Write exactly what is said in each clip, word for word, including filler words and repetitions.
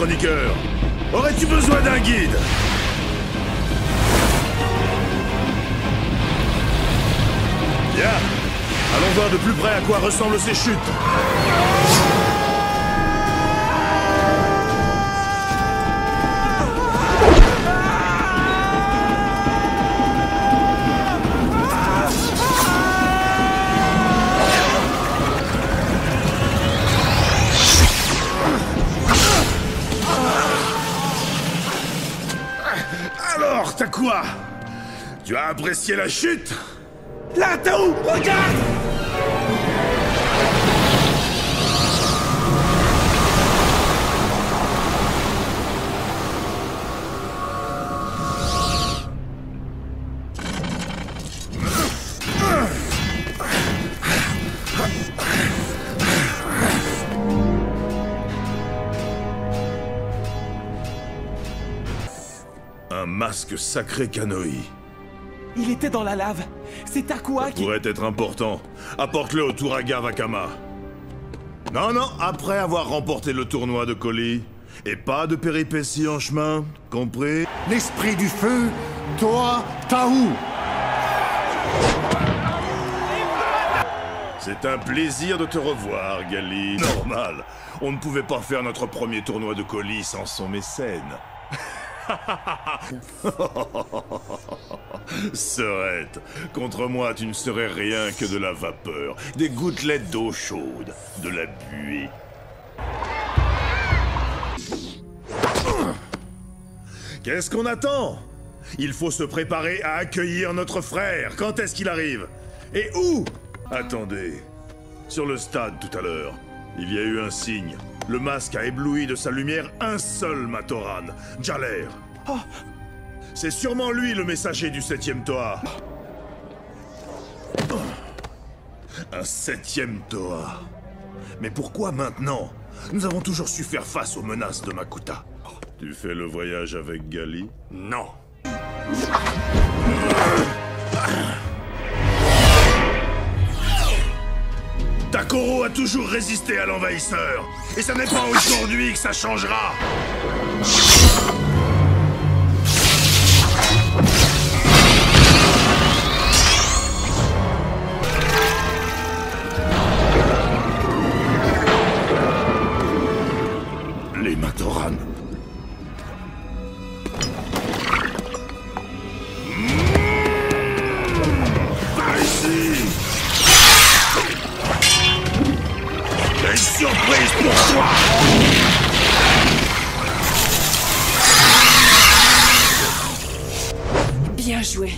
chroniqueur. Aurais-tu besoin d'un guide? Bien. Allons voir de plus près à quoi ressemblent ces chutes. Alors, t'as quoi? Tu as apprécié la chute? Là, t'as où? Regarde! Un masque sacré Kanoi. Il était dans la lave. C'est Takua qui... Pourrait être important. Apporte-le au Turaga Wakama. Non, non, après avoir remporté le tournoi de colis. Et pas de péripéties en chemin, compris? L'esprit du feu, Toa Tahu. C'est un plaisir de te revoir, Gali. Normal. On ne pouvait pas faire notre premier tournoi de colis sans son mécène. Serette, contre moi tu ne serais rien que de la vapeur, des gouttelettes d'eau chaude, de la buée. Qu'est-ce qu'on attend? Il faut se préparer à accueillir notre frère. Quand est-ce qu'il arrive? Et où? Attendez. Sur le stade tout à l'heure, il y a eu un signe. Le masque a ébloui de sa lumière un seul Matoran, Jaler. Oh. C'est sûrement lui le messager du septième Toa. Un septième Toa. Mais pourquoi maintenant? Nous avons toujours su faire face aux menaces de Makuta. Tu fais le voyage avec Gali? Non. Takoro a toujours résisté à l'envahisseur. Et ce n'est pas aujourd'hui que ça changera. Les Matoran. Par ici. J'ai une surprise pour toi. Bien joué.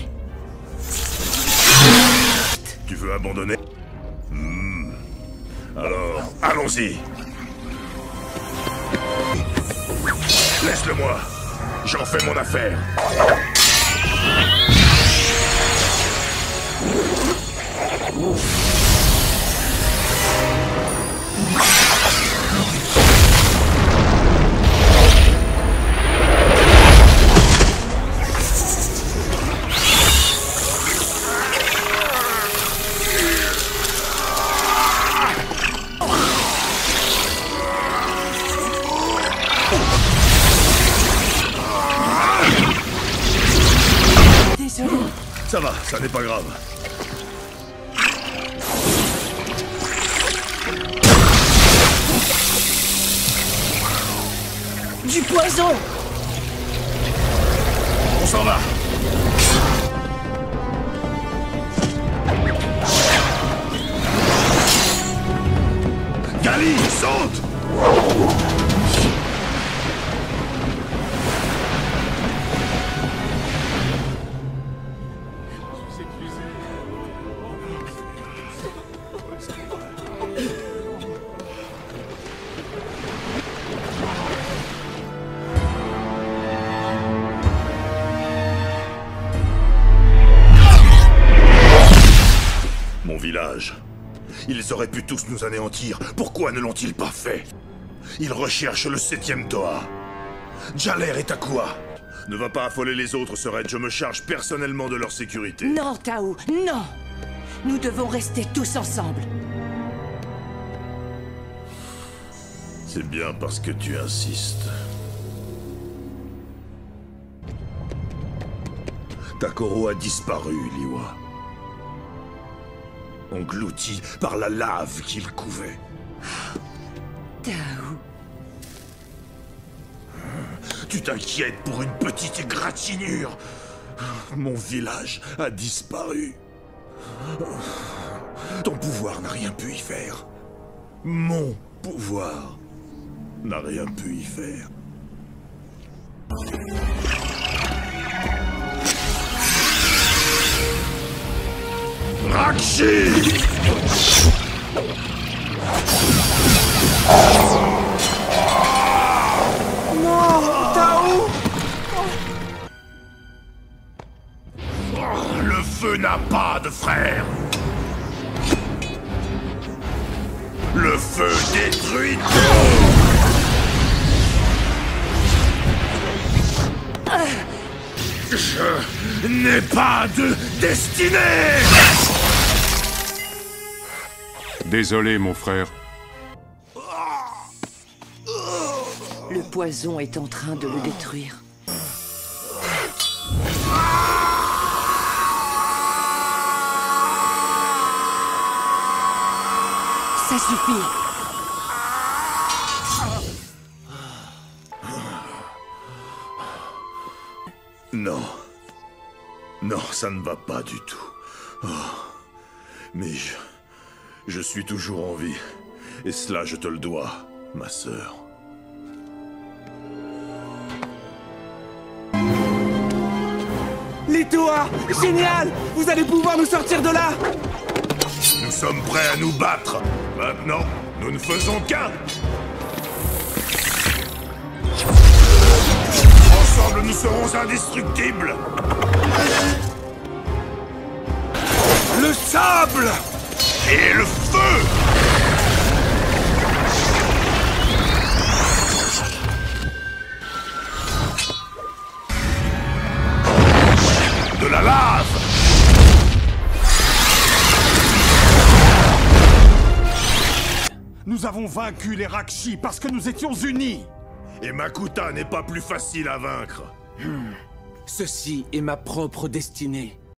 Tu veux abandonner? Hmm. Alors, allons-y. Laisse-le-moi. J'en fais mon affaire. Désolé. Ça va, ça n'est pas grave. Du poison! On s'en va. Gali, saute! Mon village. Ils auraient pu tous nous anéantir. Pourquoi ne l'ont-ils pas fait? Ils recherchent le septième Toa. Jaler et Takua. Ne va pas affoler les autres, Serette. Je me charge personnellement de leur sécurité. Non, Tao, non! Nous devons rester tous ensemble. C'est bien parce que tu insistes. Takoro a disparu, Liyue. Englouti par la lave qu'il couvait. Tao. Tu t'inquiètes pour une petite égratignure. Mon village a disparu. Ton pouvoir n'a rien pu y faire. Mon pouvoir n'a rien pu y faire. Rakshi! Non, Tao! Le feu n'a pas de frère. Le feu détruit tout. Je n'ai pas de destinée. Désolé, mon frère. Le poison est en train de le détruire. Ça suffit. Non. Non, ça ne va pas du tout. Oh. Mais je... Je suis toujours en vie. Et cela, je te le dois, ma sœur. Les Toa! Génial! Vous allez pouvoir nous sortir de là! Nous sommes prêts à nous battre. Maintenant, nous ne faisons qu'un. Ensemble, nous serons indestructibles. Le sable et le feu. De la lave. Nous avons vaincu les Rakshi parce que nous étions unis. Et Makuta n'est pas plus facile à vaincre. Ceci est ma propre destinée.